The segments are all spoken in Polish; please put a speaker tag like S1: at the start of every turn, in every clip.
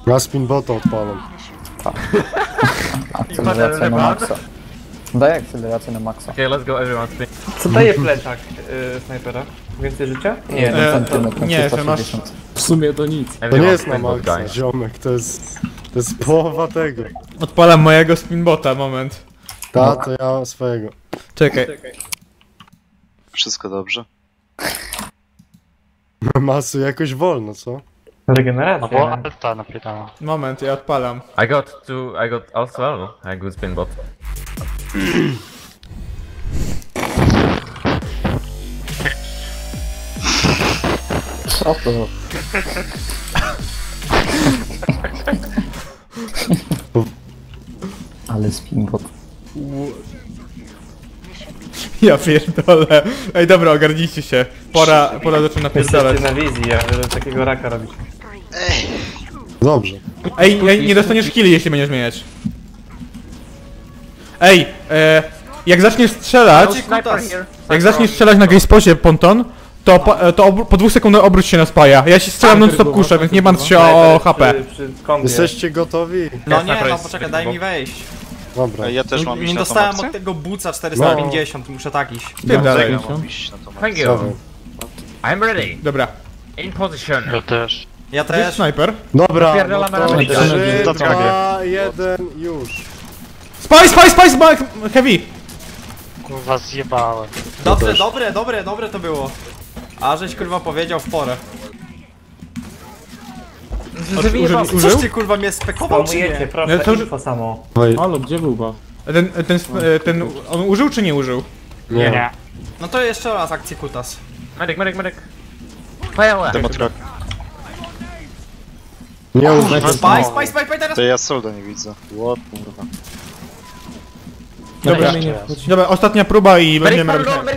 S1: Ja spinbota odpalam.
S2: Akceleracja na maksa. Daj akcelerację na maksa.
S3: Okay, let's go everyone spin.
S4: Co daje plecak snajpera? Więcej życia? Nie,
S2: Nie,
S5: że masz... W sumie to nic.
S1: To nie jest na maksa, ziomek, to jest połowa tego.
S5: Odpalam mojego spinbota, moment.
S1: Ta, to ja swojego.
S5: Czekaj.
S6: Wszystko dobrze.
S1: Masu jakoś wolno, co?
S4: regeneracja.
S7: Bo alta napierdala.
S5: Moment, ja odpalam.
S3: I got also a good spin bot.
S2: Co to? Ale spinbot.
S5: Ja pierdolę. Ej, dobra, ogarnijcie się. Pora zacząć napierdalać.
S4: Jesteście na wizji, ale takiego raka robić.
S1: Dobrze.
S5: Ej, nie dostaniesz killi, jeśli będziesz zmieniać. Ej, jak zaczniesz strzelać... Jak zaczniesz strzelać na gayspocie ponton, to po 2 sekundach obróć się na spaja. Ja się strzelam non-stop kuszę, więc nie martw się o HP.
S1: Jesteście gotowi?
S8: No nie, no poczekaj, daj mi wejść.
S1: Dobra.
S6: Ja też mam iść
S8: Nie
S6: na tą
S8: dostałem
S6: akcję?
S8: od tego buca 450 i muszę tak iść.
S5: Spierdalaj.
S6: Ja mam iść na tą
S3: Thank
S6: akcję.
S3: you. I'm ready.
S5: Dobra.
S3: In position.
S7: Ja też.
S8: Ja
S5: Gdzie jest
S8: też.
S5: snajper?
S1: Dobra,
S3: Spierdalamy
S1: no to
S3: na
S1: 3,
S7: to
S1: 2, 1, już.
S5: Spice, heavy!
S7: Kurwa zjebałem.
S8: Dobrze, dobre to było. A żeś kurwa powiedział w porę.
S5: Użył?
S8: Coś ty kurwa mnie spekował czy
S4: Spamujecie,
S8: nie?
S4: proszę,
S5: to już-
S4: info samo.
S5: Halo, gdzie był go? On użył czy nie użył?
S1: Nie.
S8: No to jeszcze raz akcji kutas.
S3: Medic. Fire.
S6: Demotrak.
S1: Nie użyję.
S8: Spaj teraz!
S6: To ja solda nie widzę. What, kurwa.
S5: Dobra, ostatnia próba i będziemy robić...
S3: Medic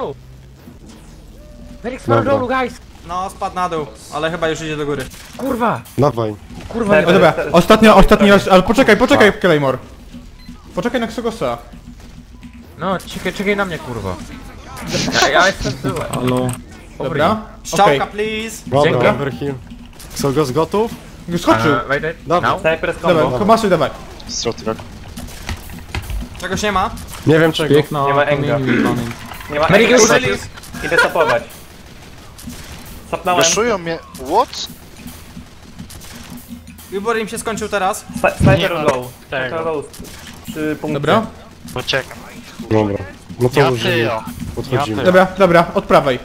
S3: spadł dolu, guys.
S8: No spadł na dół, ale chyba już idzie do góry.
S3: Kurwa.
S1: Dawaj.
S3: Kurwa.
S5: O dobra, ostatni raz, ale poczekaj, Claymore. Poczekaj na Ksogosa.
S3: No, czekaj na mnie, kurwa. Ja jestem tyłem.
S5: Halo. Dobra,
S8: Strzałka please!
S1: Dobra,
S3: Dzięki.
S1: overheal. Ksogo gotów?
S5: już skoczył.
S3: Wait.
S1: Dobra.
S3: Now?
S4: Snajper z combo.
S5: Dobra, Komasuj, dawaj.
S6: Strotrak.
S8: Czegoś nie ma?
S1: Nie wiem czego.
S4: Nie ma enga. Nie ma
S3: Medic
S4: enga.
S3: użyli.
S4: Idę sapować. Sapnąłem.
S6: Wyszują mnie. What?
S8: Wybór im się skończył teraz.
S4: Sniper
S7: Nie ma
S4: low.
S7: tego.
S4: Sniper low. 3 punkty.
S5: Dobra,
S7: Poczekam.
S1: Dobra. No to
S7: Ja
S1: użyję.
S7: tyjo.
S1: Podchodzimy.
S5: dobra, od prawej.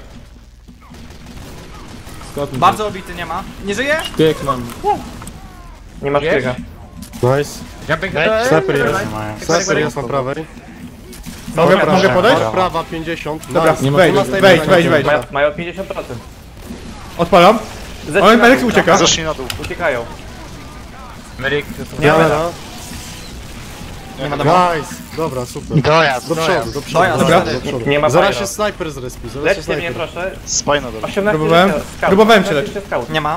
S8: Bardzo obity nie ma. Nie żyje?
S4: Nie ma szpiega.
S1: Nice.
S3: Jumping
S1: Sniper jest.
S7: Mają.
S1: Sniper jest na prawej.
S5: Mogę podejść?
S1: Prawa 50.
S5: Dobra,
S1: Nice.
S5: wejdź.
S4: Mają 50%.
S5: Odpalam. Ale Medic ucieka.
S6: Zeszli na dół.
S4: Uciekają.
S3: Medic.
S1: Dobra.
S8: Nie ma dobra.
S1: Nice. Dobra, super.
S7: Dojazd,
S1: Do przodu, do przodu.
S8: Dojazd,
S1: Dobra,
S8: dobra.
S1: do przodu.
S4: Nie ma
S1: Zaraz
S4: pyro.
S1: się snajper zrespi. Zaraz się
S4: Leczcie mnie
S1: snajper.
S4: proszę.
S6: Spaj na dole.
S4: 18
S5: Próbowałem.
S4: scout.
S5: Próbowałem cię
S4: 18 scout.
S8: Nie ma.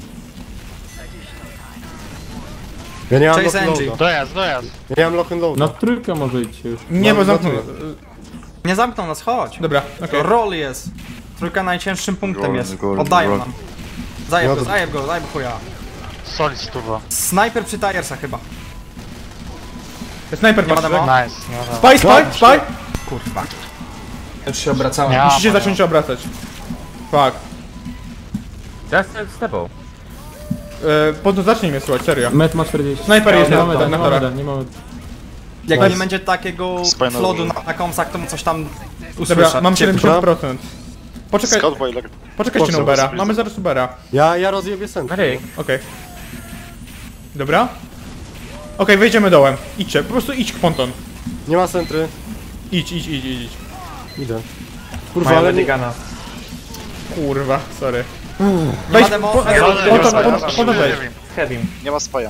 S1: Ja nie mam lock
S8: Chase
S1: and
S8: engine.
S1: loada.
S7: Dojazd.
S1: Ja nie mam lock and loada.
S5: Na trójkę może idź już. Nie, bo
S1: No,
S5: zamknął.
S8: Nie zamknął nas, chodź.
S5: Dobra, okej.
S8: Roll jest. Trójka najcięższym punktem
S6: Roll,
S8: jest.
S6: roll,
S8: Oddaję
S6: roll.
S8: nam. Zajeb
S1: No
S8: go,
S1: to-
S8: zajeb go chuja.
S7: Solid stuwa.
S8: Snajper przy tiresach chyba.
S5: Snajper
S8: Nie ma
S5: masz.
S8: demo.
S7: Nice. No,
S5: Spy!
S8: Kurwa. Już się obracałem.
S7: Ja
S5: Musicie zacząć się obracać. Fuck.
S3: Just stable.
S5: Zacznij mnie słuchać, serio.
S9: Met ma 40.
S5: Snajper jest
S4: Nie
S5: na
S4: mamy
S5: tora.
S9: Nie mamy.
S8: Jak
S1: Nice.
S8: nie będzie takiego
S6: Spajno
S8: flodu
S6: użył.
S8: na komsach, to mu coś tam
S5: Dobra,
S8: usłyszę.
S5: mam 70%.
S6: Scout boiler.
S5: Poczekajcie na
S1: Po co?
S5: Ubera, mamy zaraz Ubera.
S1: Ja rozjebię sentry.
S3: Medic.
S5: Okej. Dobra. Okej, wejdziemy dołem. Idźcie, po prostu idź ponton.
S1: Nie ma sentry.
S5: Idź.
S1: Idę. Kurwa,
S4: Mają
S1: ale nie...
S4: medigana.
S5: Kurwa, sorry.
S8: Nie
S5: Weź,
S8: ma demo.
S5: ponton wejdź.
S4: Z heavym.
S6: Nie ma spaja.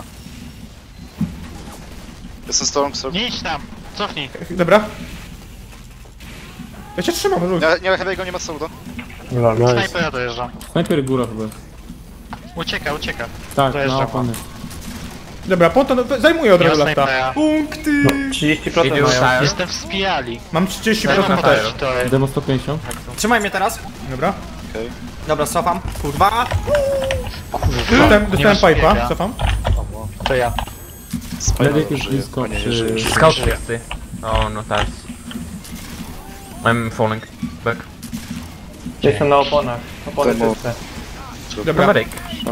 S6: Jestem z tobą, Ksogo.
S7: Nie idź tam. Cofnij.
S5: Dobra. Ja cię trzymam, ludzie.
S6: Nie ma Heavy'ego, nie ma solda.
S1: Nice.
S7: Snajpera dojeżdża.
S9: Snajper góra chyba.
S7: Ucieka.
S9: Tak,
S7: Dojeżdża.
S9: na opony.
S5: Dobra, ponton zajmuje od
S7: Nie ma
S5: razu lata.
S7: snajpera.
S8: Punkty!
S4: 30% mają.
S7: Jestem w spijali.
S5: Mam 30% też.
S7: To jest.
S9: Demo 150.
S8: Trzymaj mnie teraz.
S5: Dobra.
S8: Dobra, cofam. Kurwa.
S5: Dostałem
S7: Nie ma
S5: pipe'a,
S7: szpiega.
S5: cofam.
S7: To ja.
S9: Medyk jest blisko przy...
S3: Scout 60. Oh no, that's... I'm falling back.
S4: Jestem na oponach. Opony
S6: Demo.
S4: czyste.
S5: Dobra,
S3: Medic.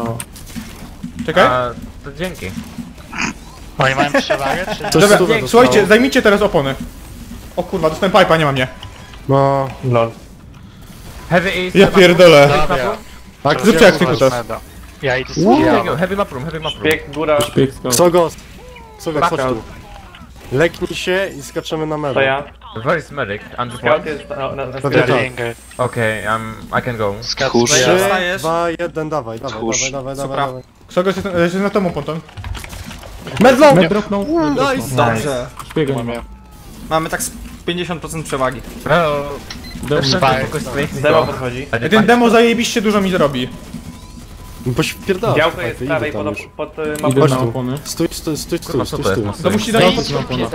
S5: czekaj.
S3: To dzięki.
S7: Oni mają przewagę, czy...
S1: Coś
S5: Dobra,
S1: stówę dostało.
S5: słuchajcie, zajmijcie teraz opony. O kurwa, dostałem pipe'a, nie ma mnie.
S1: No,
S4: Lol.
S3: Heavy is...
S5: Ja pierdolę.
S7: Dobra.
S1: tak,
S5: Zróbcie jak kutas.
S7: Ja idę
S3: Heavy map room, heavy map room.
S4: Bieg, góra,
S9: Szpieg skał.
S1: Co ghost? Co ghost, chodź
S3: Blackout.
S1: tu. Leknij się i skaczemy na
S4: to
S1: medę.
S4: ja.
S3: Where is medic? Under
S4: Scout
S3: point?
S4: jest na
S1: Pewnie tak.
S7: Ringer.
S3: Okay, I can go.
S6: Kurz.
S1: 3,
S2: Wstajesz.
S1: 2, 1, dawaj,
S6: Tchórz.
S1: dawaj.
S5: Supra. Ksogos jest na temu ponton.
S1: Medlą!
S9: Med dropnął.
S2: No i dobrze.
S9: Szpiega nie ma.
S2: Mamy tak z 50% przewagi.
S3: Well,
S9: Demo.
S4: Demo podchodzi.
S5: Ten demo zajebiście dużo mi zrobi.
S1: Bo się wpierdala.
S4: Działko jest z prawej pod
S9: Idę
S4: mapą.
S9: na opony.
S1: Stój.
S3: Kurwa, co to jest?
S5: To musi
S9: Daj
S5: dać...
S9: pod na oponach.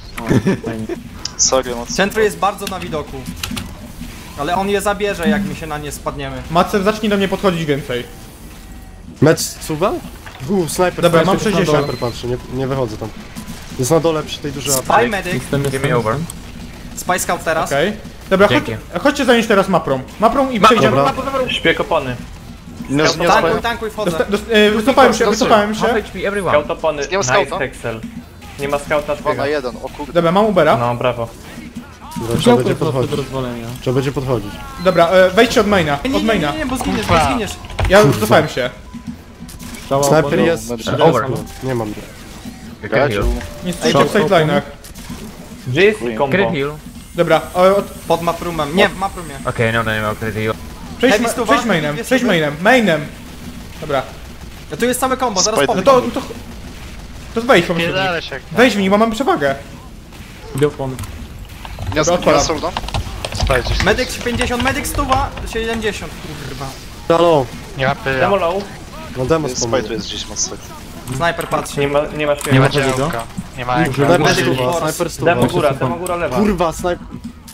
S6: Sorry, moc.
S2: Centrum jest bardzo na widoku. Ale on je zabierze, jak my się na nie spadniemy.
S5: Macer, zacznij do mnie podchodzić więcej.
S1: Med suwa? Snajper.
S5: Dobra, mam
S1: snajper,
S5: 60.
S1: Snajper patrzy, nie wychodzę tam. Jest na dole przy tej dużej apce.
S2: Spy Medic,
S9: Jestem,
S3: Give me over.
S2: Spy Scout teraz.
S5: Okej. Dobra,
S3: Dzięki.
S5: chodźcie zająć teraz maprą. Maprą i przejdziemy.
S1: Dobra.
S4: Szpieg opony.
S6: Nie
S2: Tankuj, wchodzę.
S5: Wycofałem się.
S3: Half HP everyone.
S4: Scout opony.
S6: Nie ma
S4: Nice
S6: scouta?
S4: Hexel. Nie ma scouta
S6: 2 na
S4: szpiega.
S6: 1, o kurde.
S5: Dobra, mam Ubera.
S4: No, brawo.
S1: Dobra, trzeba
S9: Działko
S1: będzie
S9: jest proste do
S1: podchodzić.
S9: rozwalenia.
S1: Trzeba będzie podchodzić.
S5: Dobra, wejdźcie od maina. Od maina.
S2: Nie, bo zginiesz,
S5: Ja wycofałem się.
S9: Strzała
S1: Snajper
S9: opony.
S1: jest.
S3: Over.
S1: Nie mam.
S3: You can heal.
S5: Nie stójcie w sideline'ach.
S4: Gdzie jest
S3: Crit
S4: combo?
S3: heal.
S5: Dobra,
S2: Pod maproomem. Nie, w maproomie.
S3: Okay, no, nie ma crit heal.
S2: Heavy stuwa.
S5: przejdź mainem,
S2: Jest
S5: przejdź
S2: stuwa.
S5: mainem. Dobra,
S2: Tu jest całe combo, zaraz
S6: Spider.
S2: powiem.
S5: to wejdź po mnie.
S7: Pierdolę się.
S5: Wejdź w nich, bo mamy przewagę.
S9: Idę opony.
S6: Nie
S5: odpalam.
S6: ma solda?
S7: Sprawdź.
S2: Medic 50, medic stuwa, 70, kurwa.
S1: Halo,
S7: Nie ma pyja.
S4: Demo low.
S1: no demo
S6: Spy
S1: spomnę.
S6: tu jest gdzieś mocno.
S2: Sniper patrzy.
S4: Nie ma
S7: Nie ma
S4: szpiega.
S7: działka. Nie ma jak.
S1: Sniper
S2: Medic
S1: stuwa,
S2: force.
S1: snajper stuwa.
S4: Demo góra lewa.
S1: Kurwa, snajper.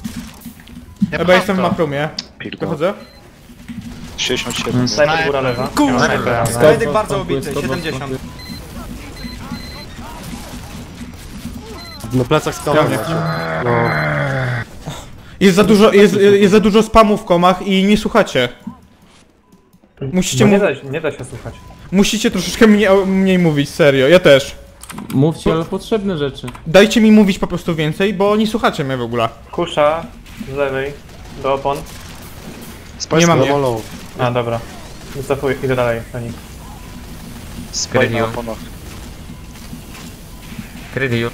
S5: Chyba jestem w maprumie.
S6: Pilgo.
S5: Wychodzę.
S6: 67.
S4: Sniper góra lewa.
S2: Kurwa.
S7: Snajper.
S2: Medic bardzo obity, 70.
S1: Na plecach skała macie. No.
S5: Jest za dużo spamu w komach i nie słuchacie. Musicie,
S4: No nie da się słuchać.
S5: musicie troszeczkę mniej mówić, serio, ja też.
S9: Mówcie, ale potrzebne rzeczy.
S5: Dajcie mi mówić po prostu więcej, bo nie słuchacie mnie w ogóle.
S4: Kusza z lewej do opon.
S5: Nie mam mnie.
S1: Low.
S4: A dobra. Wycofuję, idę dalej na nich.
S6: Spy na oponach.
S3: Crit heal.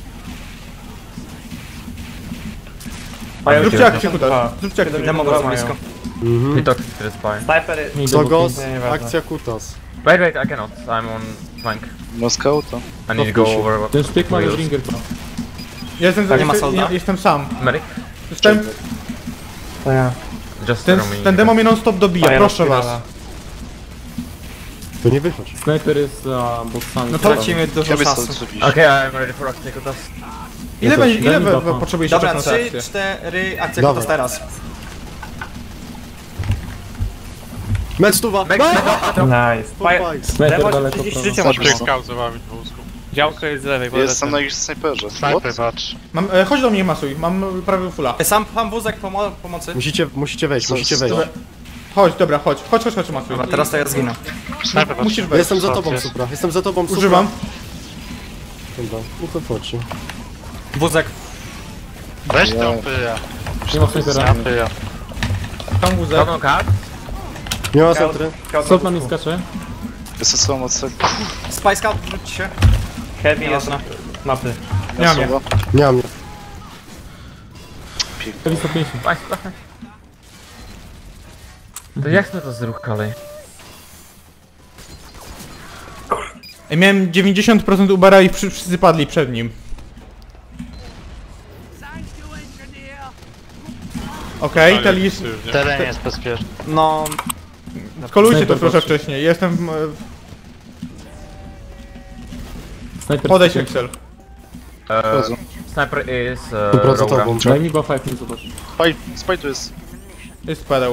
S4: Mają
S5: Zróbcie akcję kutas.
S4: 72.
S5: Zróbcie akcję.
S2: Demo
S4: Dobra,
S2: bardzo blisko.
S3: He took to the spy.
S4: Sniper
S9: Nie idę
S1: Co
S9: w
S1: ghost?
S9: opony.
S4: nieważne.
S1: Akcja kutas.
S3: Wait, I cannot. I'm on flank.
S6: No scouta.
S3: I need to go over.
S9: Ten szpieg ma
S3: wheels.
S9: Ringer.
S5: Ja
S2: Nie ma solda?
S5: jestem sam.
S3: Medic?
S4: To ja.
S3: Just
S5: Ten
S3: throw me.
S5: demo mnie non stop dobija, proszę was.
S1: To nie wychodź.
S9: Snajper jest za boksami.
S5: No to
S2: Tracimy dużo
S6: Kiedy
S2: czasu.
S6: stąd zrobić?
S3: Okay, I'm ready for action. Kutas.
S5: Ile
S9: też.
S5: będzie, ile
S9: Daj mi bufa.
S5: potrzebujecie
S2: Dobra,
S5: czasu na
S2: 3,
S5: akcję?
S2: 4, akcja
S1: Dawaj.
S2: kutas teraz.
S1: Med stuwa.
S4: Nice.
S9: Snajper
S4: Demo
S9: daleko
S4: 30
S9: prawo.
S4: życia masz.
S7: Scout za wami po wózku.
S4: Działko jest z lewej,
S6: Jestem na ich snajperze.
S7: Snajper,
S6: What?
S7: patrz.
S5: Chodź do mnie masuj, mam prawie fulla.
S2: Sam wózek pomocy.
S1: Musicie wejść, musicie wejść.
S5: Chodź, dobra, chodź masuj.
S2: Dobra, teraz to ja zginę.
S7: Snajper, patrz.
S5: Musisz
S1: Ja
S5: wejść.
S1: jestem za tobą, Supra. Jestem za tobą, Supra.
S5: Używam.
S1: Dobra, no to chodźcie.
S2: Wózek.
S7: Weź tą pyja.
S9: Nie ma snajpera.
S7: Ja pyja.
S5: Tam wózek.
S3: Don't cut.
S1: Nie ma centry.
S9: Scout na mnie skacze.
S6: Jestem sobą od celu.
S2: Spy Scout, wróćcie się.
S4: Heavy jest
S2: Nieważne.
S4: mapy.
S5: Nie mam je.
S1: Nie mam.
S9: Heavy 150.
S3: To jak to zrób kolej?
S5: Miałem 90% Ubera i wszyscy padli przed nim. Okej, Telis,
S7: Teren jest bezpieczny.
S2: No,
S5: skolujcie to
S9: Snajper
S5: proszę
S9: patrzy.
S5: wcześniej. Jestem
S9: Snajper
S5: Podejdź
S9: 150.
S5: Excel.
S3: Sniper is
S1: Supra za
S3: Roura.
S1: tobą.
S9: Daj mi buffa, jak nie zobacz.
S6: Spy tu jest.
S5: Jest padał.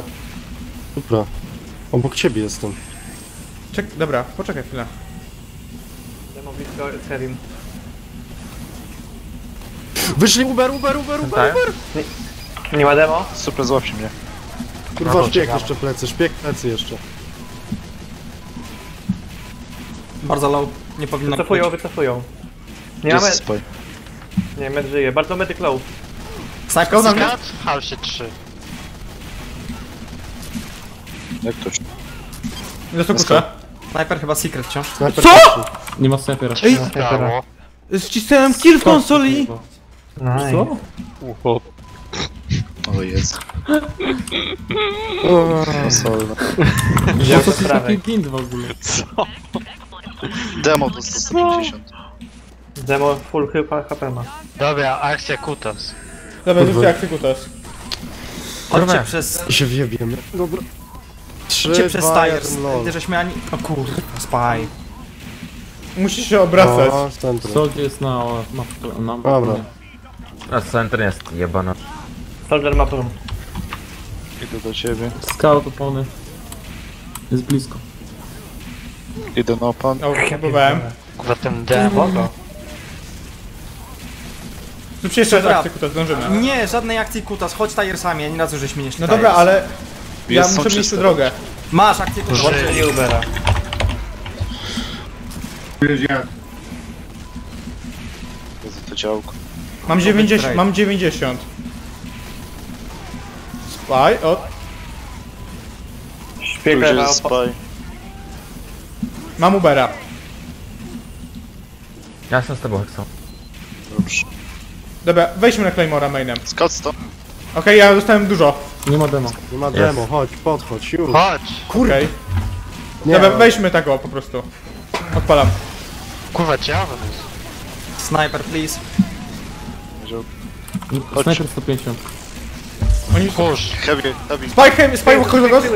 S1: Supra. Obok ciebie jestem.
S5: Dobra, poczekaj chwilę.
S4: demo blisko scrim.
S1: Wyszli Uber!
S4: Nie ma demo?
S6: Super, złapcie mnie.
S1: Kurwa, szpieg jeszcze plecy, szpieg plecy jeszcze.
S2: Bardzo low. Nie powinno
S4: Wycofują. Nie
S6: Jest
S4: mamy...
S6: spy.
S4: Nie, med żyje. Bardzo medyk low.
S2: Snajper na mnie?
S7: Skat w house'ie 3.
S6: Jak to?
S5: Ile to kuszę?
S2: Snajper chyba secret wciąż.
S1: Snajper
S5: Co?
S1: plecy.
S9: Nie ma snajpera.
S7: Co się stało?
S5: Wcisnąłem kill w konsoli!
S4: Nice.
S9: Co?
S6: O Jezu.
S1: O, sorry.
S4: Wziął
S9: Co
S4: to
S9: to
S4: z
S9: taki
S4: prawej.
S9: gind w ogóle?
S6: Demo to 150.
S4: Demo full HP ma.
S7: Dobra, akcja kutas.
S5: Dobra, zróbcie akcję kutas.
S2: Chodźcie przez...
S1: I się wjebiemy. Dobra. 3,
S2: Chodźcie przez
S1: 2,
S2: tires.
S1: 1, lol.
S2: Gdy żeśmy ani... O kurwa, spy.
S5: Musisz się obracać.
S1: O, centrum.
S9: Soldier jest na mapie.
S1: Dobra.
S3: A center jest jebana.
S4: Soldier ma prum.
S6: Idę do ciebie.
S9: Scout opony. Jest blisko.
S6: Idę na opan.
S5: O, próbowałem.
S7: Kurwa ten demo.
S5: Zróbcie jeszcze raz
S2: Dobra.
S5: akcję kutas, zdążymy.
S2: Nie, żadnej akcji kutas. Chodź tiresami, ani razu żeśmy nie szli
S5: No dobra,
S2: tires.
S5: ale... Ja
S6: Jest, są
S5: muszę mieć tu
S6: czyste.
S5: drogę.
S2: Masz akcję kutas.
S7: Żyje.
S4: Nie Ubera.
S6: Jezu, to działko.
S5: Mam 90, mam 90. Spy, o,
S6: Tu
S4: Szpieg
S6: gdzie
S4: lewa.
S6: jest spy.
S5: mam Ubera.
S3: Ja jestem z tobą, Hexo.
S6: Dobrze.
S5: Dobra, wejdźmy na Claymora mainem.
S6: Scout stop.
S5: Okej, ja dostałem dużo.
S9: Nie ma demo.
S1: Nie ma demo, chodź, podchodź, już.
S7: Chodź!
S5: Okej.
S1: Nie,
S5: Dobra, wejdźmy tego po prostu. Odpalam.
S7: Kurwa działa to jest.
S2: Sniper, please.
S9: Sniper 150.
S5: Oni...
S7: Push!
S6: Heavy.
S5: Spy wokół go.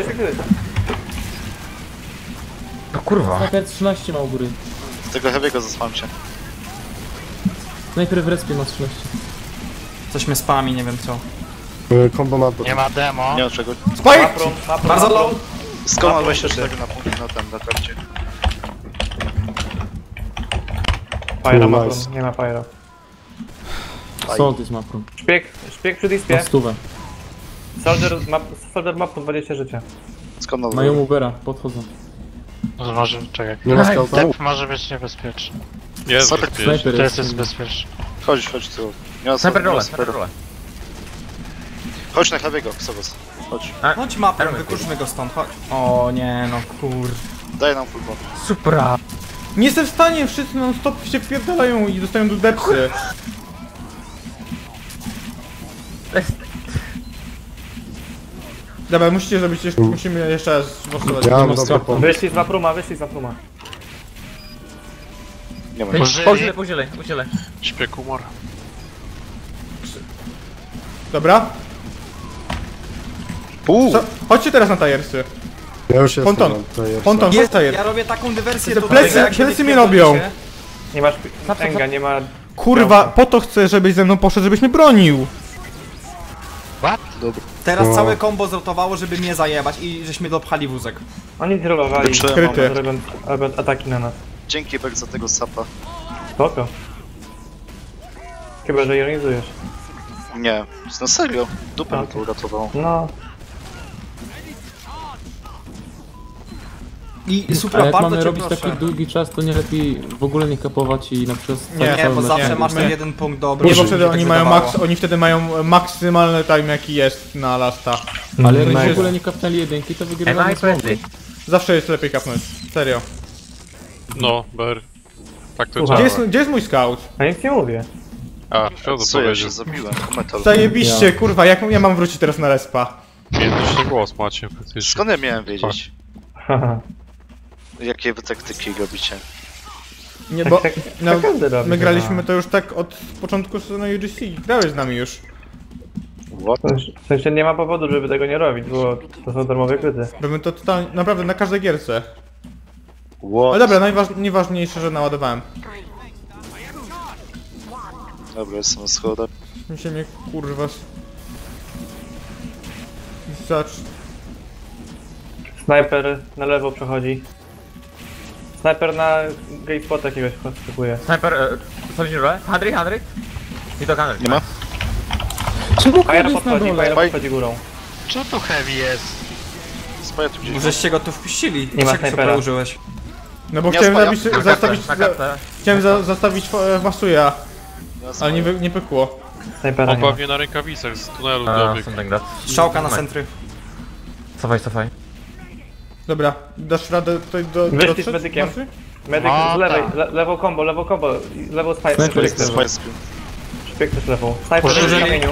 S3: No kurwa.
S9: Sniper 13 ma u góry.
S6: Z tego heavy'ego zasłam cię.
S9: Sniper w respie ma 13.
S2: Cośmy spami, nie wiem co.
S1: Combo ma
S7: Nie ma demo.
S6: Nie ma czego.
S5: Spy!
S2: Bardzo low.
S6: Skąd ma 24 na punkt na ten, na karcie?
S4: Pyro ma
S1: Nice.
S4: prum. Nie ma pyro.
S9: Soldier ma prum.
S4: Szpieg przy
S9: Ma
S4: dispie.
S9: 100.
S4: Soldier ma prum 20 życia.
S6: Skąd ma
S9: Mają Ubera, podchodzą.
S7: No może, czekaj.
S1: Nie ma scouta?
S7: Dep może być niebezpieczny.
S10: Jest
S6: Sniper.
S10: bezpieczny.
S9: Sniper
S7: Teraz
S9: jest.
S7: jest bezpieczny.
S6: Chodź tu. Nie ma
S3: Sniper
S6: nie ma
S3: roll,
S6: snajpera.
S3: sniper roll.
S6: Chodź na heavy'ego, Xobos. Chodź.
S2: Chodź mapę,
S3: Army
S2: wykurczmy go stąd, chodź. O nie, no kur...
S6: Daj nam full bomb.
S3: Supra.
S5: Nie jestem w stanie, wszyscy non stop się wpierdalają i dostają dudepsy. Dobra, musicie zrobić jeszcze, musimy jeszcze raz forsować.
S1: Ja mam
S9: ma
S1: dobry
S9: scouta.
S1: pomysł.
S4: Wyszli z Wapruma, wyszli z Wapruma.
S6: Nie ma.
S7: Użyli.
S3: Podzielę.
S10: Śpieg umarł.
S5: Dobra,
S6: Uuu!
S5: co? Chodźcie teraz na tiresy.
S1: Ja już jestem.
S5: Ponton.
S1: na tej-
S5: Ponton, chodź
S2: Jest,
S5: tier.
S2: ja robię taką dywersję
S5: Te
S2: tutaj,
S5: plecy-
S2: że jak się
S5: plecy mnie
S2: wypierdolicie-
S5: robią.
S4: Nie masz Enga, nie ma...
S5: Kurwa, po to chcę, żebyś ze mną poszedł, żebyś mnie bronił.
S7: What?
S2: Teraz
S1: No.
S2: całe combo zrotowało, żeby mnie zajebać i żeśmy dopchali wózek.
S4: Oni trollowali.
S6: Wyczułem
S5: Skryty.
S6: moment.
S4: Robią ataki na nas.
S6: Dzięki Bek za tego sapa.
S4: Spoko. Chyba, że ironizujesz.
S6: Nie, no serio. Dupę mi
S4: Tak.
S6: to uratowało.
S4: No.
S2: I
S9: A
S2: Supra,
S9: jak
S2: bardzo
S9: mamy
S2: cię
S9: robić
S2: proszę.
S9: taki długi czas, to nie lepiej w ogóle nie kapować i na przykład...
S5: Nie,
S2: Nie, bo
S9: mecz-
S2: zawsze
S5: nie.
S2: masz ten
S5: My-
S2: jeden punkt do
S5: Nie,
S2: obrony.
S5: bo wtedy
S2: tak
S5: oni mają
S2: wydawało.
S5: oni wtedy mają maksymalny time jaki jest na lasta.
S9: Ale jakby w
S5: Mega.
S9: ogóle nie kapnęli jedynki, to wygrywamy z
S3: Sniper.
S5: Zawsze jest lepiej kapnąć. Serio.
S10: No, ber. Tak to
S4: Słucham.
S10: działa.
S5: Gdzie jest mój scout?
S4: Ja nic nie mówię.
S10: A, co to
S6: Co ja się
S10: powiedział?
S6: zabiłem? Metal.
S5: Zajebiście, kurwa, jak ja mam wrócić teraz na respa?
S10: Mieliście głos macie praktycznie.
S6: Skąd ja miałem wiedzieć?
S4: Haha.
S6: Jakie wy taktyki robicie?
S5: Nie, bo
S4: Tak
S5: no,
S4: każdy robi
S5: my
S4: chyba.
S5: graliśmy to już tak od początku sezonu UGC. Grałeś z nami już.
S6: What?
S4: W sensie nie ma powodu, żeby tego nie robić, bo to są darmowe kryty.
S5: Robimy to totalnie, naprawdę na każdej gierce.
S6: What?
S5: Ale dobra, najważniejsze, że naładowałem.
S6: Dobra, jestem na schodach.
S5: Mi się mnie kurwa... Zacz...
S4: Snajper na lewo przechodzi. Snajper na gate spot jakiegoś skakuje.
S3: Sniper, sorry, 100? I to 100.
S6: Nie ma?
S9: Czemu
S4: Fire
S9: jest na
S4: podchodzi,
S9: dole?
S4: Fire podchodzi górą.
S7: Co tu heavy jest?
S6: Spaja tu gdzieś.
S2: Żeście go tu wpuścili.
S4: Nie ma
S2: Jak
S4: snajpera.
S2: supra użyłeś?
S5: No bo
S6: Ja
S5: chciałem
S6: spajam.
S5: zastawić Masuja, ale nie pykło.
S4: Snajpera
S10: On
S4: nie ma.
S10: pewnie na rękawicach z tunelu
S3: A,
S10: dobiegł.
S3: something that.
S2: Strzałka na centry.
S3: Cofaj.
S5: Dobra, dasz radę tutaj
S4: Wyszli z
S5: dotrzeć?
S4: medykiem.
S5: Masy?
S4: Medyk
S7: No,
S4: z lewej,
S7: tak.
S4: lewo combo, lewo spike,
S9: Snajper
S4: szpieg
S9: jest
S4: lewo.
S6: Spaja scrim.
S4: Szpieg też lewą. Snajper
S10: Pożyli.
S4: w kamieniu.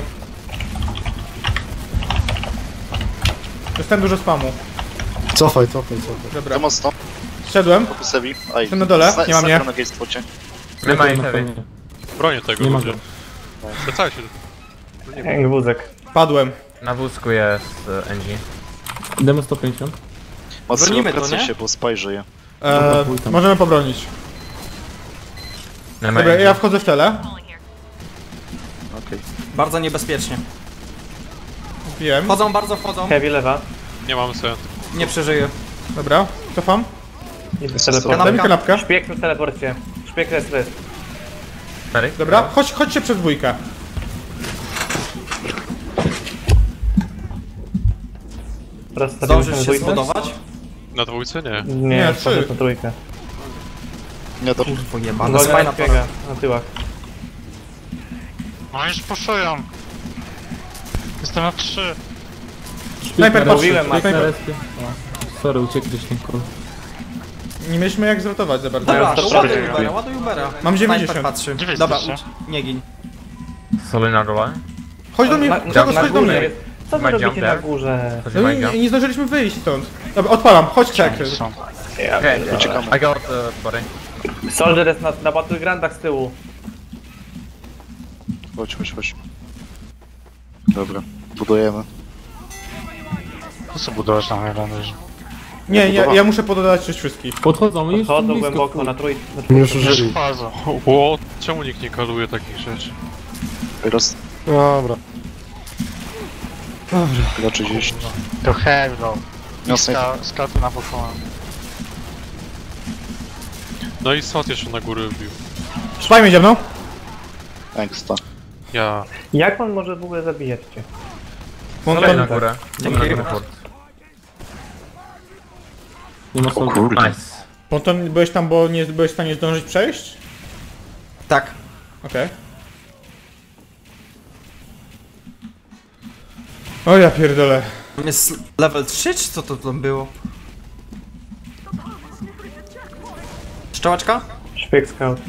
S5: Dostałem dużo spamu.
S1: Cofaj.
S5: Dobra,
S6: To mocno.
S5: zszedłem.
S6: Pokusewi. Aj.
S5: Jestem na dole, nie ma mnie.
S6: Na gate spocie.
S3: Nie ma
S9: Na
S3: heavy.
S9: koniec.
S10: Bronię tego
S9: Nie ma
S10: ludzie.
S9: go.
S10: Wracajcie.
S4: Jak wózek.
S5: Padłem.
S3: Na wózku jest NG.
S9: Demo 150.
S6: Mocno
S2: Bronimy to,
S6: pracuje
S2: nie?
S6: się, bo Spaj żyje.
S5: Możemy pobronić.
S3: Nie ma
S5: Dobra,
S3: NG.
S5: ja wchodzę w tele.
S6: Okej.
S2: Bardzo niebezpiecznie.
S5: Wiem.
S2: Wchodzą.
S4: Heavy lewa.
S10: Nie mam sensu.
S2: Nie przeżyję.
S5: Dobra, cofam.
S4: I teleport.
S5: Daj mi kanapkę.
S4: Szpieg w teleporcie. Szpieg jest.
S5: Dobra, chodźcie przez dwójkę.
S4: Teraz
S2: Zdążysz się zbudować?
S10: Na dwójce nie.
S5: Nie,
S4: Nie,
S5: trzy.
S4: wchodzę na trójkę.
S6: Nie, to
S2: Pojebane.
S4: Wolę
S2: Spajna
S4: szpiega na tyłach.
S7: Oni już puszują. Jestem na 3.
S5: Snajper patrzy.
S4: Mówiłem, Max.
S9: Na
S5: Snajper.
S9: respie. O, sorry, uciekł gdzieś ten kol.
S5: Nie mieliśmy jak zrotować za bardzo.
S2: Dobra,
S4: to
S2: ładuj Ubera.
S5: Mam
S2: Sniper
S5: 90.
S2: patrzy.
S7: Gdzie wy
S2: Dobra,
S7: jesteście?
S2: nie gin.
S3: Solo na dole.
S5: Chodź do mnie, Grzegorz, chodź do mnie.
S4: Co wy
S3: Ma
S4: robicie
S3: jump
S4: na
S3: there?
S4: górze?
S3: Chodź,
S5: No
S3: Mike.
S5: nie zdążyliśmy wyjść stąd. Dobra, odpalam, chodź check.
S7: Są.
S6: uciekamy.
S3: I got body.
S4: Soldier jest na battlegroundach z tyłu.
S6: Chodź. Dobra, budujemy.
S7: Co sobie budować na Highlanderze?
S5: Nie, ja muszę pododać coś wszystkich.
S9: Podchodzą i już są
S4: Chodzą
S9: blisko.
S4: głęboko na trójkę.
S1: Już
S7: Już
S1: użyli.
S7: wchodzą.
S10: Ło, czemu nikt nie kaluje takich rzeczy?
S6: Teraz
S1: Dobra.
S6: raczej gdzieś.
S7: To heavy no.
S6: No, snajper.
S7: Skaty na pochłonę.
S10: No i Sot jeszcze na górę wbił.
S5: Spajmy ze mną.
S6: Angsta.
S10: Ja.
S4: Jak on może w ogóle zabijać cię?
S3: Solo na górę.
S2: Dzięki.
S9: Nie ma
S6: O
S9: soldier.
S6: kurde.
S3: Nice.
S5: Ponton, byłeś tam, bo nie byłeś w stanie zdążyć przejść?
S2: Tak.
S5: Okej. O ja pierdolę.
S2: Jest level 3 czy co to tam było? Strzałeczka?
S4: Szpieg scout.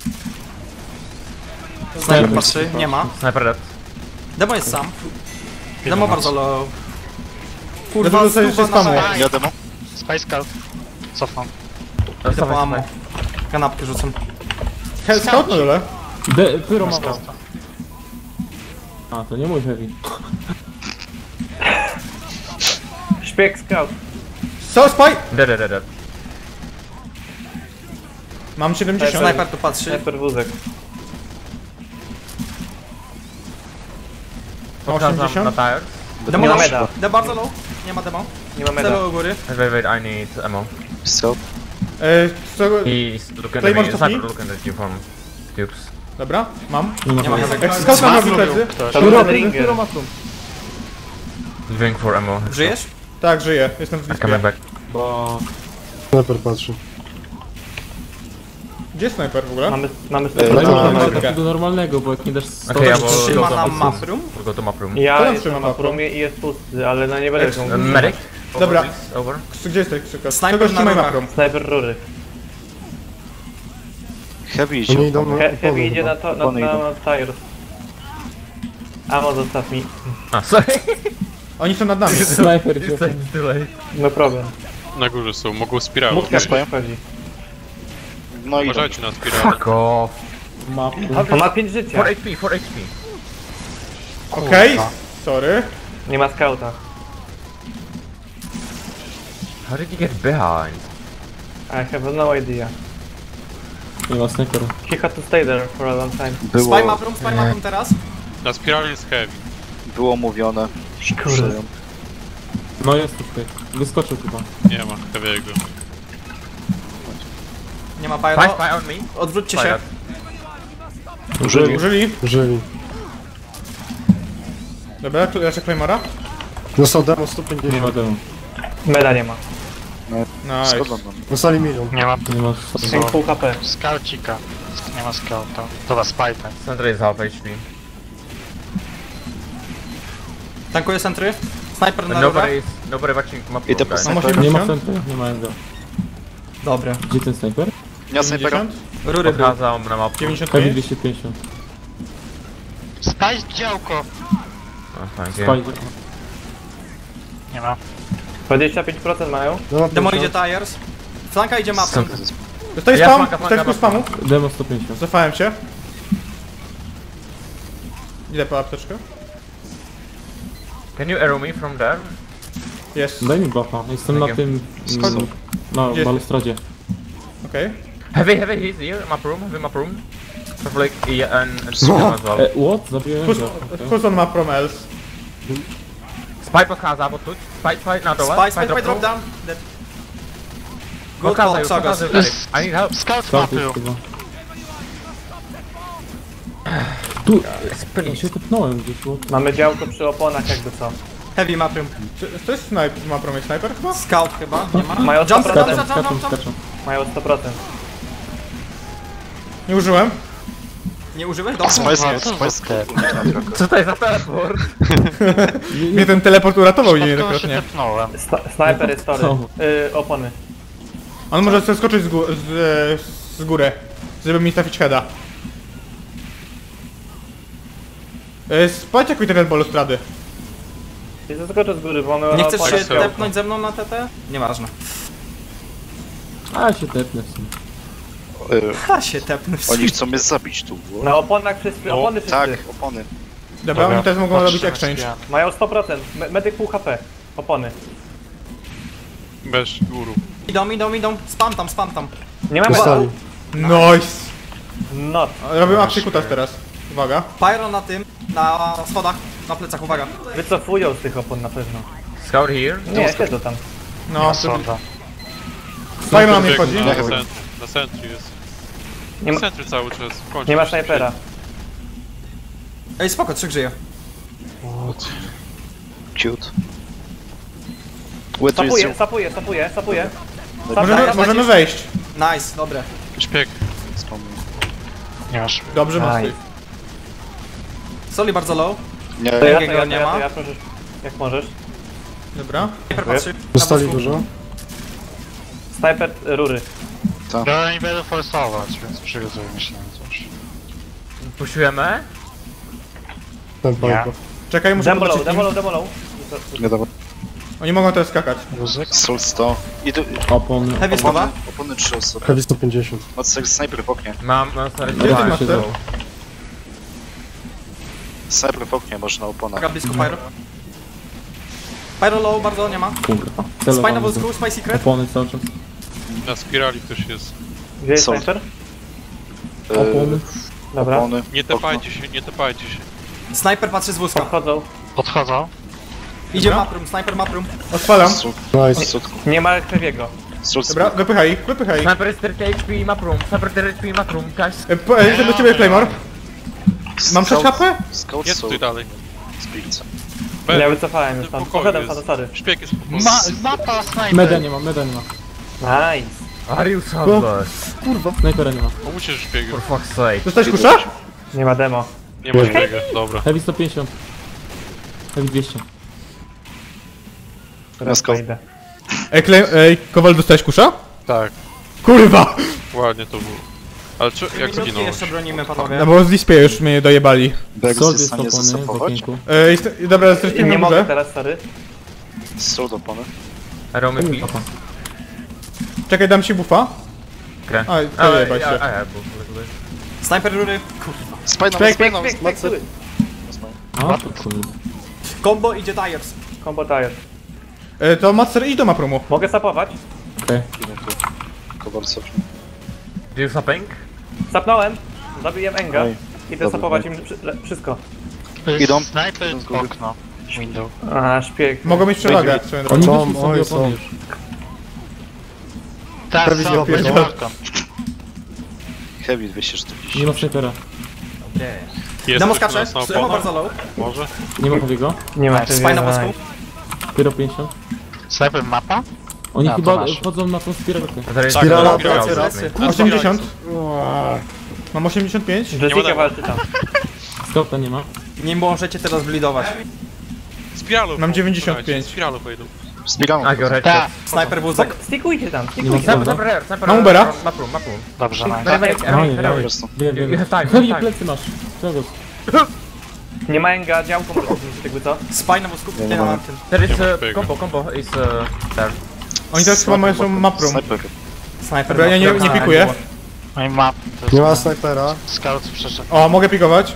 S2: Sniper patrzy, nie ma.
S3: Sniper dead.
S2: Demo jest sam. Demo bardzo low.
S5: Kurwa,
S2: Kurwa,
S5: dostajesz się
S2: stuwa
S5: spamu.
S2: na
S6: Ja demo.
S7: Spy Scout. Cofam.
S2: Idę po ammo. Kanapkę rzucam.
S5: Scout na dole.
S9: Pyro ma. A, to nie mój heavy.
S4: Szpieg scout.
S5: So, spaj!
S3: Dead.
S5: Mam 70.
S2: Sniper tu patrzy.
S4: Sniper wózek.
S5: Mam
S3: Pokazam na
S5: 80.
S3: tires.
S2: Demo
S4: Nie ma
S2: low.
S4: meda.
S2: Demo bardzo low. Nie ma demo.
S4: Nie ma meda.
S2: Celu u góry.
S3: Wait, I need ammo.
S6: Scout.
S3: He's looking at
S5: Claymore
S3: me.
S5: to
S3: Sniper
S5: me?
S3: looking at you from tubes.
S5: Dobra, mam.
S2: Nie ma heavy.
S5: Jak scout nam robi plecy.
S4: To był ten ringer.
S9: Pyro ma tu.
S3: Going for ammo.
S2: Żyjesz?
S5: Tak, żyję. Jestem w
S3: I'm coming
S5: lispie.
S3: back.
S9: Bo...
S1: Sniper patrzy.
S5: Gdzie jest snajper w ogóle?
S4: Mamy
S9: Ale
S5: no,
S9: mamy
S5: no,
S9: takiego normalnego, bo jak nie dasz...
S3: Okay, ja will
S2: Trzyma
S3: go
S2: na
S3: to
S2: map room.
S3: We'll go to map room.
S4: Ja
S5: Co tam
S4: jestem
S5: trzyma
S4: na
S5: mapą?
S4: promie i jest pusty, ale no nie będę się...
S3: Medic?
S5: Dobra.
S3: Over, please. Over.
S5: Gdzie jest ten krzyk?
S2: Snajper
S5: Kogoś
S2: na
S5: trzymaj
S2: rurach.
S5: mapą.
S4: Sniper rury.
S6: Heavy idzie.
S1: Oni idą na
S4: Heavy idzie na
S6: One idą.
S4: tires. Ammo zostaw mi.
S3: Ah, sorry.
S5: Oni są nad nami.
S9: Snajper cię.
S3: It's too late.
S4: No problem.
S10: Na górze są, mogą spiralą.
S4: Mówka
S6: spaję.
S4: wchodzi.
S6: No i
S10: Uważajcie na spiralę.
S3: Fuck off.
S9: Map.
S4: On ma 5 życia.
S3: 4 HP, 4 HP.
S5: Okej, sorry.
S4: Nie ma scouta.
S3: How did you get behind?
S4: I have no idea.
S9: Nie ma snajpera.
S4: He had to stay there for a long time.
S2: Spy map room teraz.
S10: Na spirali jest heavy.
S6: było mówione, że
S4: Kurde.
S6: żyją.
S9: No jest tutaj. Wyskoczył chyba.
S10: Nie ma heavy'ego.
S2: Nie ma
S3: Spy,
S2: pyro.
S3: spy on me.
S2: Odwróćcie
S3: Spy
S2: się.
S3: on.
S5: Użyli.
S1: Żyli.
S5: Dobra, tu jeszcze Claymora.
S1: Dostał demo
S9: Nie
S1: 150.
S9: ma demo.
S4: Meda nie ma.
S5: Nice.
S6: Skąd mam?
S1: Dostali milion.
S7: Nie mam
S9: Nie ma...
S4: Pół HP.
S7: skaucika. Nie ma skauta. Dobra, spajta.
S3: Sentry jest half HP.
S2: Tankuję centry. Sniper na rurę.
S3: Nobody watching map.
S6: I te
S3: guys.
S5: No,
S6: snajpery.
S5: może
S9: Nie ma
S5: 50?
S9: centry, nie ma jego.
S2: Dobry.
S9: Gdzie ten snajper?
S6: Ja snajpera.
S5: 90?
S2: Rury był.
S3: Podchodzą na mapę.
S9: Heavy
S5: 95?
S9: 250.
S7: Spajt działko.
S9: Spajdzie.
S7: Nie ma.
S4: 25% mają.
S2: Demo idzie tires. Flanka idzie mapą.
S5: Dostaję
S3: Ja
S5: spam,
S3: flanka,
S5: dostaję
S3: flanka,
S5: spamu.
S9: Demo 150.
S5: Cofałem się. Idę po apteczkę.
S3: Can you arrow me from there?
S5: Jest.
S9: Daj mi buffa, jestem na tym... na
S5: Gdzie jest?
S9: balustradzie.
S5: Okej.
S3: Heavy, he's here. Heavy map room. Have like yeah, and scrim as well.
S9: What? Zabiłem go.
S5: Who's on map from else?
S3: Spy podchadza, bo tu. Spy na dole.
S2: Spy drop down. Dead. Good
S3: Podchadza
S2: call,
S3: już,
S2: Xogos.
S3: podchadza już. I need help.
S7: Scout
S9: Scout
S7: mapy.
S9: jest chyba. Tu, ja się tepnąłem gdzieś, what?
S4: Mamy działko przy oponach jakby co.
S2: Heavy mapy.
S5: To jest map from sniper chyba?
S2: Scout chyba, nie ma?
S4: Mają
S2: Jump,
S4: 100%.
S2: jump,
S9: Skaczą,
S2: jump, jump.
S9: skaczą.
S4: Mają 100%.
S5: Nie użyłem.
S2: Nie użyłeś? Dobrze.
S6: Spice.
S3: Co to jest za teleport?
S5: Mnie ten teleport uratował
S7: Kogo się
S5: niejednokrotnie.
S7: tepnąłem.
S4: Snajper jest tory.
S9: Co?
S4: Opony.
S5: On może sobie skoczyć z góry, żeby mi trafić heada. Spać jak mi ten balustrady.
S4: I zaskoczę z góry, bo one
S2: Nie chcesz
S4: opony
S2: się
S4: są.
S2: tepnąć ze mną na TT? Nieważne.
S9: A, się tepnę w sumie.
S2: Ha, się tepnę w
S6: Oni chcą mnie zabić tu.
S4: Na oponach wszyscy, opony wszyscy.
S6: Tak, opony.
S5: Dobra, oni teraz mogą robić exchange.
S4: Mają 100%. Medyk pół HP. Opony.
S10: Bez guru.
S2: Idą. Spam tam.
S4: Nie ma
S1: Dostali.
S5: Nice!
S4: Not.
S5: Robię akcję kutas teraz. Uwaga.
S2: Pyro na tym, na schodach, na plecach, uwaga.
S4: Wycofują z tych opon na pewno.
S3: Scout here.
S4: Nie, siedzą tam.
S5: No,
S7: Sonda.
S5: Spyro na mnie wchodzi.
S10: Na centry jest.
S4: Nie ma,
S10: Centry cały czas. W końcu.
S4: nie ma snajpera.
S2: Ej, spoko, 3 żyje.
S6: Cute. Łetry jest
S4: Sapuję.
S5: Możemy wejść.
S2: Nice, dobre.
S10: Szpieg.
S7: Nie masz.
S5: Dobrze, mocno.
S4: Nice.
S2: Soli bardzo low.
S6: Nie,
S4: To
S2: Jakiego
S4: ja,
S2: nie ma?
S4: możesz, jak możesz.
S5: Dobra.
S2: Sniper patrzy.
S1: Dostali
S2: Na wózku.
S1: dużo.
S4: Snajper rury.
S7: No nie będę forsować, więc przygotuję się na coś.
S3: Puszujemy.
S1: Ten pojechał.
S5: Czekaj, muszę podlecieć nim.
S4: Demo low.
S6: nie dobra.
S5: Oni mogą teraz skakać.
S7: Muzyk?
S6: Soul 100. I tu...
S9: Opony.
S2: Heavy słowa.
S6: Opony 3 osoby.
S1: Heavy 150.
S6: Mocny snajper w oknie.
S3: Mam sorry.
S5: Gdzie ty masz
S9: Siedzą.
S5: te?
S6: Snajper w oknie, może na oponach.
S2: Uwaga, blisko Pyro. Pyro low, bardzo nie ma.
S9: Kurwa.
S2: Spy na
S9: Celowany.
S2: wózku, Spy secret.
S9: Opony cały czas.
S10: Na spirali ktoś jest.
S4: Gdzie jest
S6: Są.
S4: snajper?
S9: Opony.
S4: Dobra.
S6: Opony.
S10: Nie tepajcie się, nie tepajcie się.
S2: Sniper patrzy z wózka.
S4: Podchodzą.
S7: Podchodzą.
S2: Idzie
S5: Dobra.
S2: maprum, sniper maprum.
S5: Odpalam.
S1: Nice.
S4: Nie ma Heavy'ego.
S5: Dobra, wypychaj ich, wypychaj ich.
S3: Sniper is 30 HP map room. Sniper 30 HP map room, guys.
S5: Jestem do ciebie, Claymore. Mam 6 HP?
S6: Scout
S10: Jest tutaj dalej.
S6: Spirca.
S4: Ja wycofałem już tam.
S10: pokoju
S4: Poszedłem
S10: jest.
S4: tam, sorry.
S10: Szpieg jest po prostu.
S7: Mapa snajper.
S9: Meda nie ma, meda nie ma.
S4: Nice.
S3: Are you so
S9: Snajpera nie ma.
S10: Pomóżcie szpiegu.
S3: For fuck's sake.
S5: Dostałeś kusza?
S4: Nie ma demo.
S10: Nie ma szpiega, dobra.
S9: Heavy 150. Heavy 200.
S4: Teraz
S6: Scout.
S4: idę.
S5: Ej, Kowal, dostałeś kusza?
S10: Tak,
S5: Kurwa!
S10: ładnie to było. Ale czy, jak
S2: Minutki
S10: zginąłeś?
S2: jeszcze bronimy, panowie.
S5: No bo z Dispie już mnie dojebali.
S6: Bex
S9: Sold
S6: jest w
S9: jest
S6: stanie
S9: opony w
S6: zasapować?
S9: okienku.
S5: Dobra, stracimy
S4: Nie
S5: na
S4: mogę
S5: górze.
S4: teraz, sorry.
S6: Sold opony.
S3: Arrow me please.
S5: Czekaj, dam ci buffa.
S3: Okay.
S5: Aj,
S3: Oh,
S5: zajebaj
S3: I
S5: się.
S3: have both a little bit.
S2: Sniper rury. Kurwa.
S6: Spajnam,
S5: Szpieg,
S6: spajnam.
S9: A, to kurde.
S2: Combo idzie tires.
S4: Combo tire.
S5: To Master idź do maprumu.
S4: Mogę sapować?
S9: Okej.
S6: Kowal cofnie.
S3: Do you something?
S4: Sapnąłem. Zabiłem Enga.
S6: Oj.
S4: Idę
S6: Dobra,
S4: sapować im wszystko.
S6: Idą.
S7: Snajper
S6: Idą z góry.
S7: okno. Window.
S4: A, szpieg.
S5: Mogą mieć przewagę swoją drogą.
S9: Oni
S1: Tom,
S9: wyszli sobie
S1: oj,
S9: opony
S1: są.
S9: już.
S7: Tak,
S1: Prawie
S7: są,
S1: złapię
S7: będzie
S1: go.
S7: balkon.
S6: Heavy 240.
S9: Nie ma snajpera.
S10: Jest
S2: Demo
S10: ktoś
S2: skacze,
S10: u nas na
S2: Symo
S10: oponach?
S2: bardzo low.
S10: Może?
S9: Nie ma Heavy'ego.
S4: Nie ma
S2: Spaj na wosku.
S9: Dopiero 50.
S7: Sniper mapa?
S9: Oni
S7: A, to
S9: chyba
S7: masz.
S9: wchodzą na tą spiralkę.
S1: Spirala,
S10: spirala,
S1: plecy,
S10: spirala.
S5: 80. Mam 85.
S4: Jessica walczy tam.
S9: Scouta nie ma.
S2: Nie możecie teraz bleedować.
S10: Spiralu.
S5: Mam 95.
S10: Spiralu wejdą.
S6: Zbiegamy.
S3: I go right.
S7: Tak.
S2: Sniper wózek.
S4: Stikujcie tam,
S9: Nie ma
S4: stikujcie.
S9: Scouta.
S5: Mam Ubera.
S3: Map room, map room.
S7: Dobrze, nice.
S9: No nie,
S6: Po
S9: nie.
S6: prostu.
S9: Wiem,
S3: You
S9: wiem.
S3: have time,
S9: Heavy
S3: time.
S9: plecy masz. Czego?
S4: Nie ma enga, działką, jakby co?
S2: Spaj na wosku, nie
S6: ma.
S2: na tym.
S3: There is
S10: Nie ma twojego.
S3: combo is there.
S5: Oni teraz chyba mają map room.
S6: Sniper.
S2: Sniper.
S5: Dobra, ja nie pikuję.
S7: No i map. To jest
S1: Nie ma snajpera.
S7: Scout przeszedł.
S5: O, mogę pikować.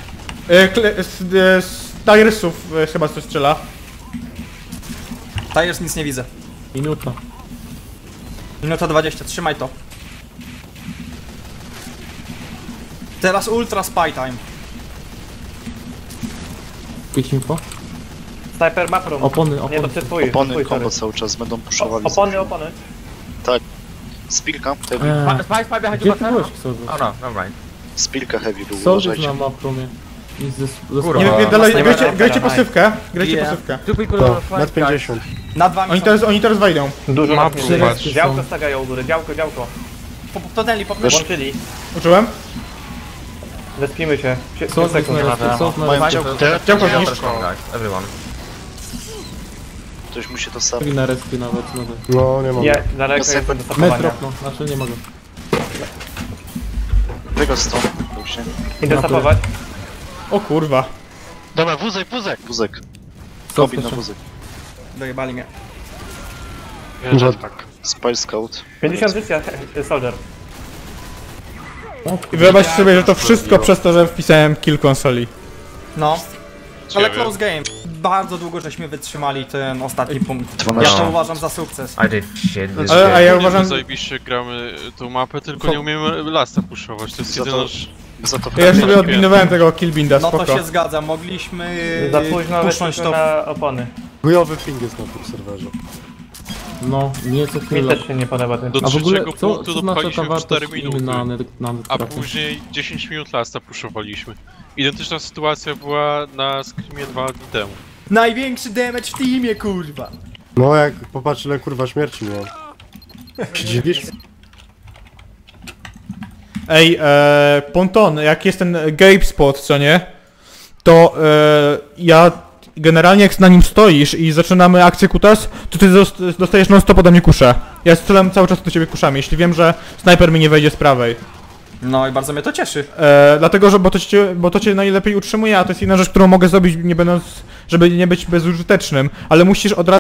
S5: Z Tyresów chyba coś strzela.
S2: Tires nic nie widzę.
S9: Minuta.
S2: Minuta 20, trzymaj to. Teraz ultra spy time.
S9: 5 info.
S4: Sniper map room.
S9: Opony,
S4: Nie,
S9: opony.
S4: to ty twój,
S6: Opony
S4: twój,
S6: combo
S4: sorry.
S6: cały czas będą puszowali.
S4: Opony.
S6: Spilka heavy.
S3: Spy behind
S9: Gdzie
S3: you,
S9: ty
S3: Buster?
S9: byłeś, Soldier?
S3: Oh no, never mind.
S6: Spilka heavy był,
S9: Soldier
S6: uważajcie.
S9: na mappromie. Nic ze
S3: Kurwa.
S5: Nie wiem, dalej,
S4: Snajpera,
S5: grajcie
S4: snajpera,
S5: pasywkę. Grajcie
S2: Yeah.
S5: pasywkę.
S3: Two people
S1: To,
S3: flying,
S1: net 50.
S2: Nad wami
S5: Oni teraz wejdą.
S4: Dużo
S10: Map
S4: map
S10: room, patrz.
S4: Działko stagają u góry, działko.
S2: popnęli.
S4: Włączyli.
S5: Uczyłem?
S4: Zespimy się. 7
S9: Soldier
S4: sekund.
S9: na resty, Soldier na
S6: Mają
S9: resty.
S6: działko.
S5: Działko
S3: Counter
S5: zniszcz.
S3: strong, guys, everyone.
S6: Ktoś musi to sam.
S9: Heavy na respie nawet.
S1: No, nie mogę.
S4: Ja daleko
S6: Ja
S4: jestem do
S9: Metro,
S4: sapowania.
S9: no, znaczy nie mogę.
S6: Tego stąd. Się.
S4: Idę sapować.
S5: O kurwa.
S7: Dobra, wózek.
S6: Wózek.
S9: Co
S6: Kobi na
S9: chcesz?
S6: wózek.
S2: Dojebali mnie.
S7: Jetpack.
S6: Spy scout.
S4: 50 życia, soldier.
S5: I wyobraźcie sobie, że to wszystko przez to, że wpisałem kill konsoli.
S2: No. Ale
S10: Ciebie.
S2: close game. Bardzo długo żeśmy wytrzymali ten ostatni punkt.
S6: 12.
S2: Ja to uważam za sukces.
S3: I did shit this
S5: Ale- a
S3: game.
S5: ja
S10: Nie,
S5: uważam-
S10: my zajebiście gramy tą mapę, tylko nie umiemy lasta puszować. To jest
S6: Za to-
S10: jedyna
S6: Za to
S5: Ja sobie odbinowałem tego killbinda,
S2: No to
S5: spoko.
S2: się zgadza, mogliśmy
S4: Za późno
S2: puszcząć
S4: weszliśmy
S2: to.
S4: na opony.
S1: Chujowy ping jest na tym serwerze.
S9: No, nie co
S4: Mi
S9: chwilę.
S4: też się nie podoba ten.
S10: Do
S9: A w ogóle,
S10: trzeciego
S9: co
S10: punktu
S9: znaczy ta
S10: dopchaliśmy w
S9: wartość
S10: 4
S9: inny
S10: minuty.
S9: na
S10: A
S9: trafie?
S10: później 10 minut lasta puszowaliśmy. Identyczna sytuacja była na scrimie 2 dni temu.
S2: Największy damage w teamie, kurwa.
S1: No jak popatrz ile kurwa śmierci miałem. Się dziwisz?
S5: Ej, Ponton, jak jest ten gape spot, co nie? To ja generalnie jak na nim stoisz i zaczynamy akcję kutas, to ty dostajesz non stop ode mnie kuszę. Ja strzelam cały czas do ciebie kuszami, jeśli wiem, że snajper mi nie wejdzie z prawej.
S2: No i bardzo mnie to cieszy.
S5: Dlatego, że bo to cię najlepiej utrzymuje, a to jest jedna rzecz, którą mogę zrobić, nie będąc, żeby nie być bezużytecznym, ale musisz od razu